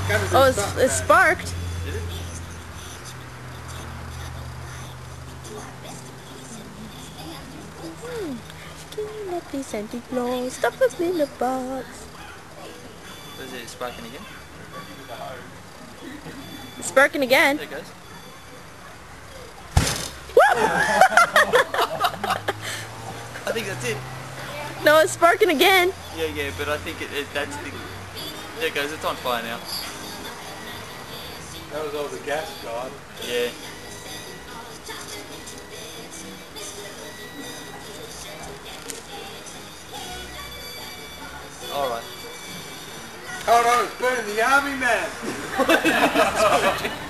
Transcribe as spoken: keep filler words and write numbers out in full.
Oh, it's, it's sparked. Did it? Hmm. Let me Santa Claus stuff us in a box. Is it sparking again? It's sparking again. There it goes. I think that's it. No, it's sparking again. Yeah, yeah, but I think it, it that's the... There it goes, it's on fire now. That was all the gas god. Yeah. Alright. Oh no, it's burning the army man!